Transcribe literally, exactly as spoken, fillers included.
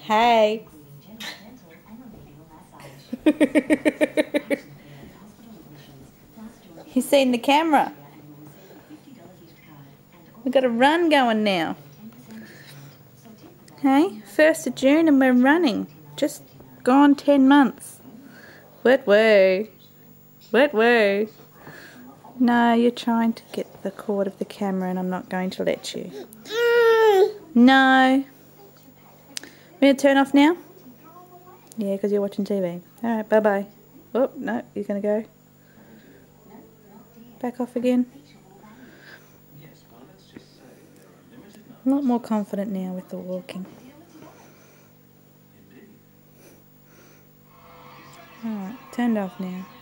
Hey. He's seen the camera. We've got a run going now. Hey, first of June and we're running. Just gone ten months. Wet way. Wet way. No, you're trying to get the cord of the camera and I'm not going to let you. No. We're going to turn off now? Yeah, because you're watching T V. Alright, bye-bye. Oh, no, you're going to go. Back off again. A lot more confident now with the walking. Alright, turned off now.